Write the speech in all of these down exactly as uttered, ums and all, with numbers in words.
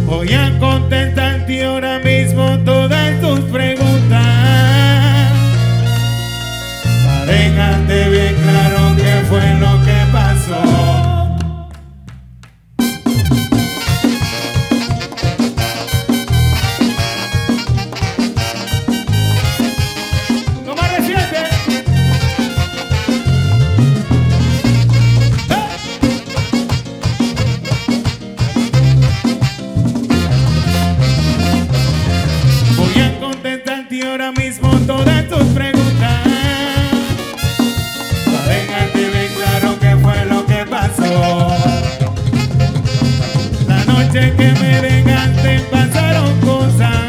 Voy a contestarte ahora mismo todas tus preguntas, para dejarte bien claro qué fue lo que pasó. Ahora mismo todas tus preguntas, para dejarte bien claro qué fue lo que pasó. La noche que me dejaste pasaron cosas,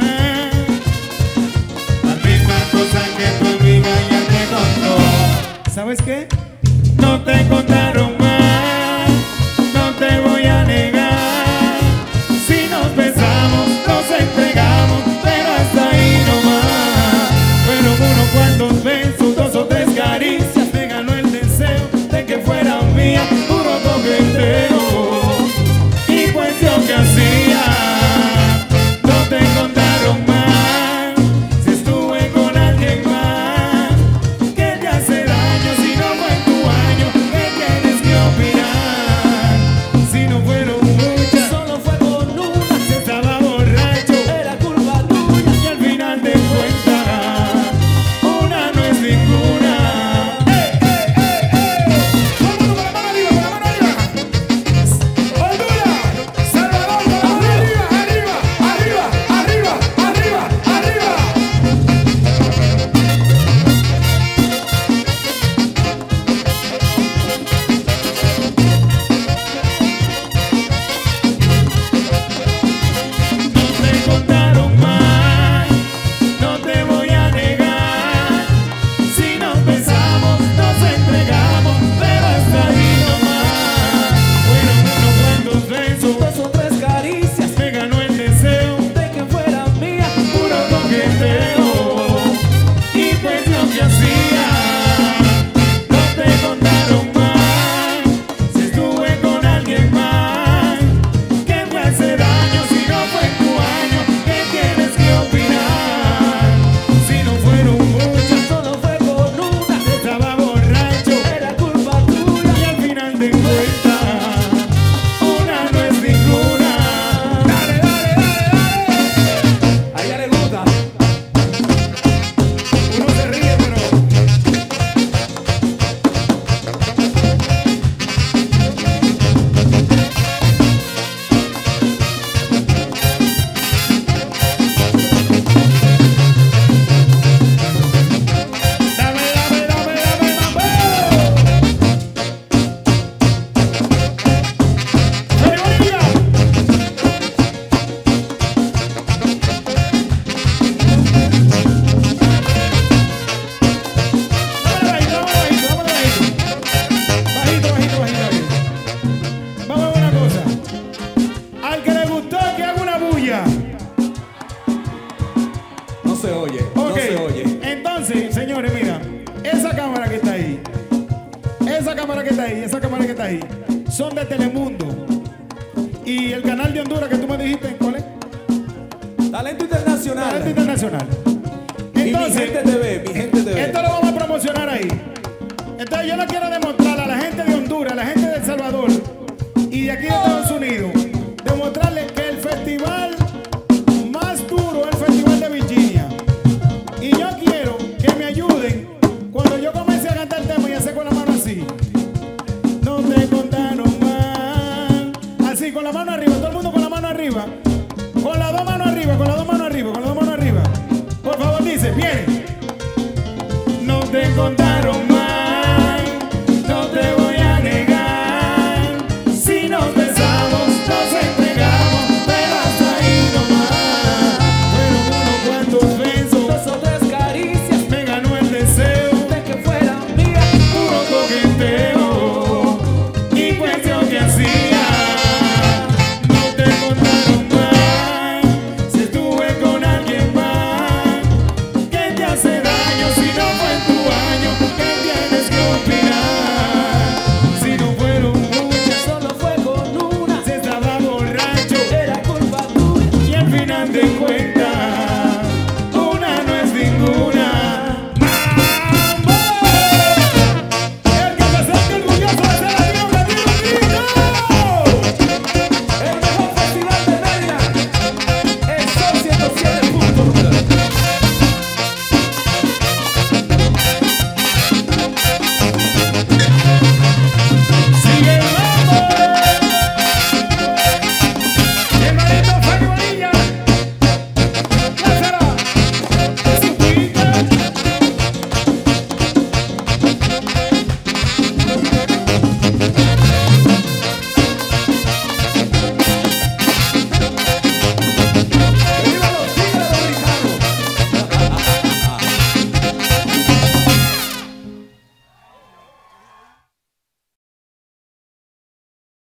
las mismas cosas que tu amiga ya te contó. ¿Sabes qué? No te contaron más, no te voy a negar. Si nos besamos, nos entregamos, pero hasta ahí nomás. Unos cuantos besos, dos o tres caricias, me ganó el deseo de que fuera mía, puro coqueteo. Y pues yo que hacía, no te contaron más. Si estuve con alguien más, que te hace daño. Si no fue en tu año, ¿qué tienes que opinar? Si no fueron muchas, solo fue con una. Si estaba borracho, era culpa tuya. Y al final de cuentas ninguna. ¡Ey, ey, ey, ey! Todo el mundo con la mano arriba, con la mano arriba. Honduras, Salvador, con la mano arriba, arriba, arriba, arriba, arriba, arriba. No te contaron más, no te voy a negar. Y pues lo que hacía, no te contaron más. Si estuve con alguien más, que me hace daño. Si no fue en tu año, ¿qué tienes que opinar? Si no fueron muchas, solo fue con una. Estaba borracho, era culpa tuya. Y al final de cuentas, una no es ninguna. Dale, dale, dale, dale. A ella le gusta. No se oye, okay. No se oye. Entonces, señores, mira, esa cámara que está ahí, esa cámara que está ahí, esa cámara que está ahí, son de Telemundo. Y el canal de Honduras que tú me dijiste, ¿cuál es? Talento Internacional. Talento Internacional. Entonces, y mi gente T V, mi gente T V. Esto lo vamos a promocionar ahí. Entonces yo le quiero demostrar a la gente de Honduras, a la gente de El Salvador y de aquí de Estados Unidos, demostrarles que el festival más duro es el Festival de Virginia. Y yo quiero que me ayuden cuando yo comience a cantar el tema y hacer con la mano así. No te contaron más. Así, con la mano arriba, todo el mundo con la mano arriba. Con las dos manos arriba, con las dos manos arriba, con las dos manos arriba. Por favor, dice, bien. No te contaron.